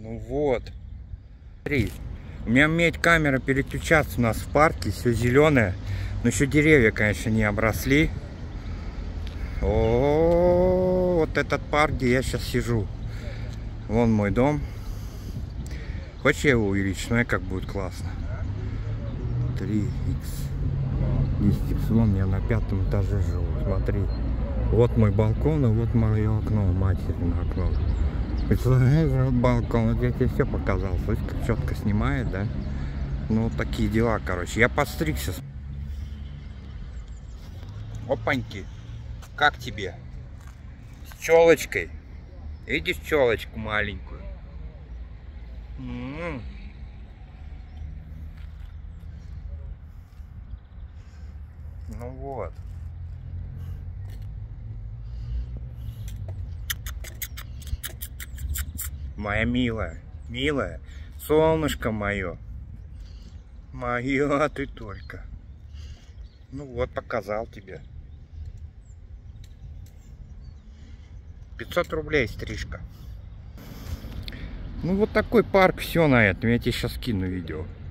Ну вот. Смотри, у меня умеет камера переключаться у нас в парке, все зеленое. Но еще деревья, конечно, не обросли. О, вот этот парк, где я сейчас сижу. Вон мой дом. Хочешь, я его увеличу? Смотри, как будет классно. 3х. 10х. Вон я на 5-м этаже живу. Смотри. Вот мой балкон, и вот мое окно. Материно окно. Представляешь, вот балкон. Вот я тебе все показал. Слышь, как четко снимает, да? Ну, вот такие дела, короче. Я подстригся. Опаньки. Как тебе? С челочкой. Видишь челочку маленькую? Ну вот. Моя милая, милая, солнышко мое. Мое, ты только. Ну вот, показал тебе. 500 рублей стрижка. Ну вот такой парк, все на этом. Я тебе сейчас скину видео.